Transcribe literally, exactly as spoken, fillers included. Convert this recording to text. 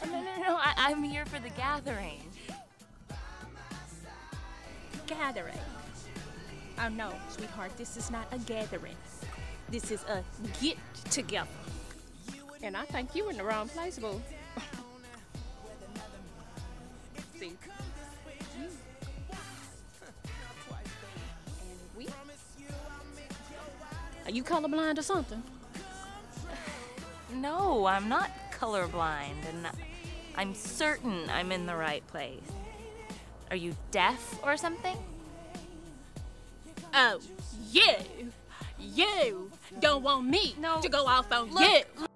No, no, no, I I'm here for the gathering. Gathering? Oh no, sweetheart, this is not a gathering. This is a get together. And I think you in the wrong place, boo. See? And we? Are you colorblind or something? No, I'm not colorblind, and I'm certain I'm in the right place. Are you deaf or something? Oh, you, you don't want me No, to go off on look, you.